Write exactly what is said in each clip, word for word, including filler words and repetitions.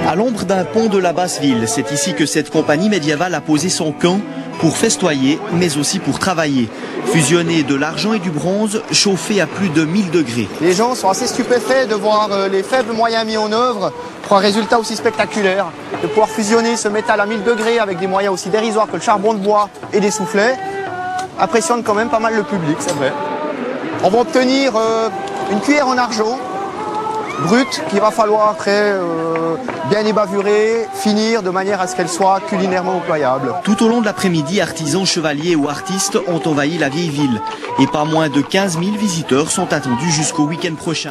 À l'ombre d'un pont de la Basse-Ville, c'est ici que cette compagnie médiévale a posé son camp pour festoyer, mais aussi pour travailler. Fusionner de l'argent et du bronze, chauffé à plus de mille degrés. Les gens sont assez stupéfaits de voir les faibles moyens mis en œuvre pour un résultat aussi spectaculaire. De pouvoir fusionner ce métal à mille degrés avec des moyens aussi dérisoires que le charbon de bois et des soufflets impressionne quand même pas mal le public, c'est vrai. On va obtenir euh, une cuillère en argent brute qu'il va falloir après euh, bien ébavurer, finir de manière à ce qu'elle soit culinairement employable. Tout au long de l'après-midi, artisans, chevaliers ou artistes ont envahi la vieille ville. Et pas moins de quinze mille visiteurs sont attendus jusqu'au week-end prochain.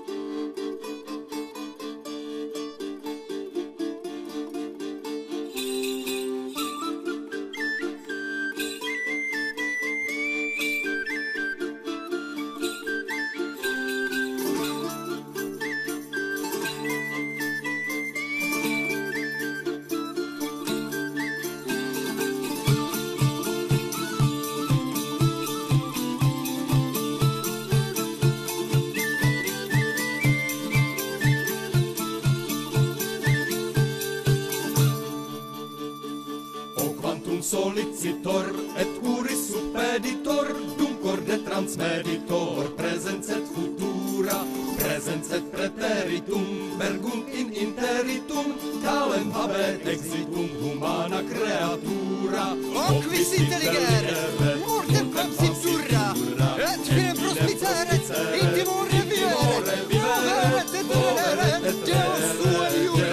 Solicitor et uris suppeditor, dum corde transmeditor, presens et futura, presens et preteritum, vergunt in interitum, talem habet exitum humana creatura. O quis intelligere, mortem quam cintura, et finem prospitaret, intimore vivere, moveret et venere, Deus sua iura.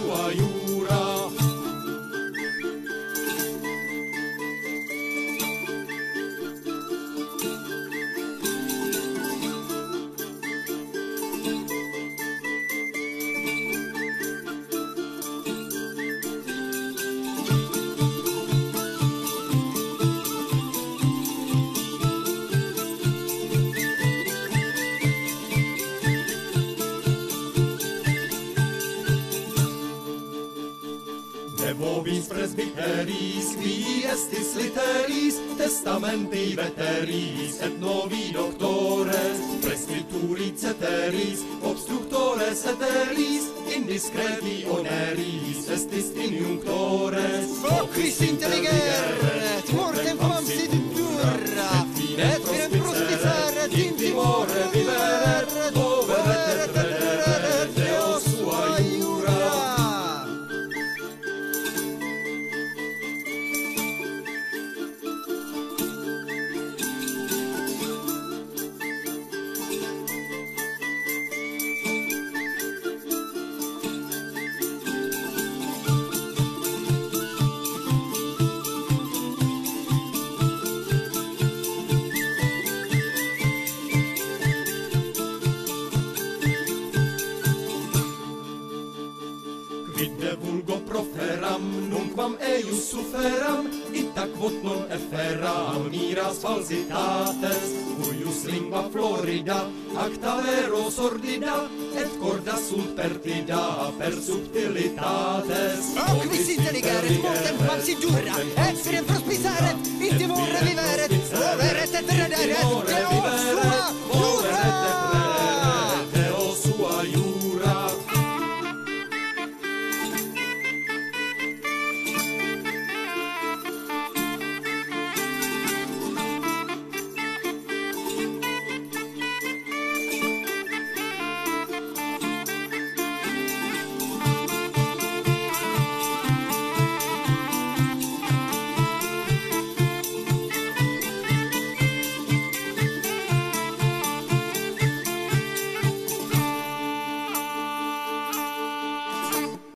Vobis presbyteris, qui estis literis, testamenti veteris, et novi doctores, prescripturi ceteris, obstructores eteris, indiscreti oneris, estis injunctores. O quis intelligeret, mortem quam seductura, et finem prospitaret, intimore viveret, moveret et venere, Deus sua iura. Quid vulgo proferam, nunquam eius suferam, ita quod non efferam, miras falsitates, cuius lingua florida, acta vero sordida, et corda sunt pertida per subtilitates. O quis intelligeret, mortem quam si dura, et finem prospitaret,